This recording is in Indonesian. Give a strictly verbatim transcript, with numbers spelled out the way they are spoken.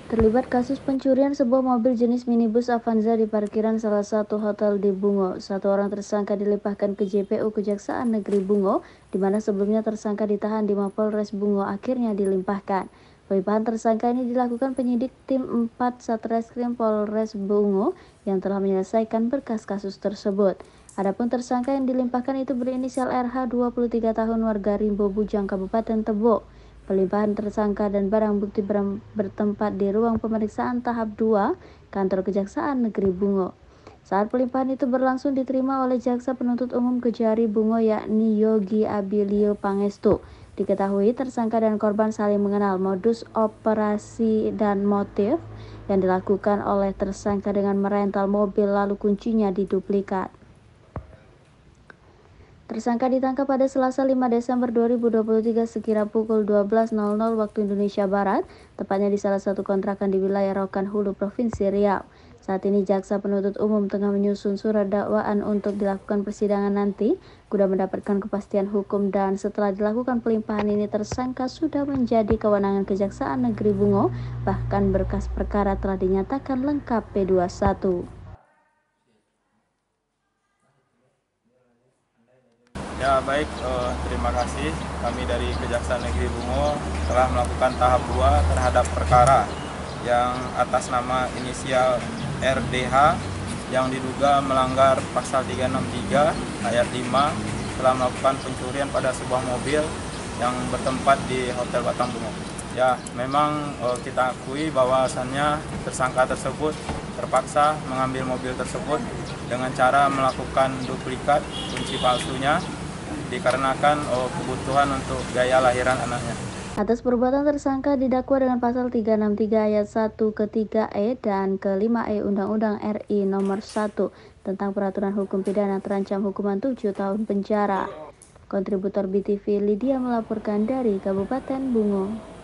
Terlibat kasus pencurian sebuah mobil jenis minibus Avanza di parkiran salah satu hotel di Bungo. Satu orang tersangka dilimpahkan ke J P U Kejaksaan Negeri Bungo, di mana sebelumnya tersangka ditahan di Mapolres Bungo akhirnya dilimpahkan. Pelimpahan tersangka ini dilakukan penyidik tim empat Satreskrim Polres Bungo yang telah menyelesaikan berkas kasus tersebut. Adapun tersangka yang dilimpahkan itu berinisial R H, dua puluh tiga tahun, warga Rimbo Bujang, Kabupaten Tebo. Pelimpahan tersangka dan barang bukti bertempat di ruang pemeriksaan tahap dua Kantor Kejaksaan Negeri Bungo. Saat pelimpahan itu berlangsung diterima oleh Jaksa Penuntut Umum Kejari Bungo yakni Yogi Abilio Pangestu. Diketahui tersangka dan korban saling mengenal. Modus operasi dan motif yang dilakukan oleh tersangka dengan merental mobil lalu kuncinya diduplikat. Tersangka ditangkap pada Selasa lima Desember dua ribu dua puluh tiga sekira pukul dua belas waktu Indonesia Barat, tepatnya di salah satu kontrakan di wilayah Rokan Hulu, Provinsi Riau. Saat ini Jaksa Penuntut Umum tengah menyusun surat dakwaan untuk dilakukan persidangan nanti, guna mendapatkan kepastian hukum, dan setelah dilakukan pelimpahan ini tersangka sudah menjadi kewenangan Kejaksaan Negeri Bungo, bahkan berkas perkara telah dinyatakan lengkap P dua puluh satu. Ya baik, eh, terima kasih. Kami dari Kejaksaan Negeri Bungo telah melakukan tahap dua terhadap perkara yang atas nama inisial R D H yang diduga melanggar pasal tiga enam tiga ayat lima telah melakukan pencurian pada sebuah mobil yang bertempat di Hotel Batang Bungo. Ya, memang eh, kita akui bahwasannya tersangka tersebut terpaksa mengambil mobil tersebut dengan cara melakukan duplikat kunci palsunya dikarenakan oh, kebutuhan untuk gaya lahiran anaknya. Atas perbuatan tersangka didakwa dengan pasal tiga enam tiga ayat satu ke tiga E dan ke lima E Undang-Undang R I nomor satu tentang peraturan hukum pidana, terancam hukuman tujuh tahun penjara. Kontributor B T V Lydia melaporkan dari Kabupaten Bungo.